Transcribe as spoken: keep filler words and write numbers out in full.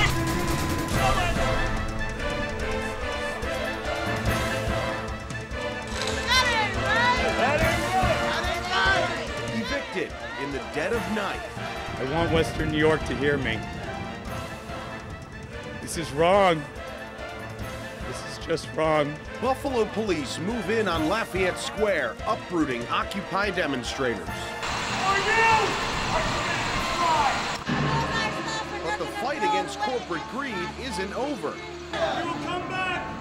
Evicted in the dead of night. I want Western New York to hear me. This is wrong. This is just wrong. Buffalo police move in on Lafayette Square, uprooting Occupy demonstrators. But the fight against corporate greed isn't over. We will come back!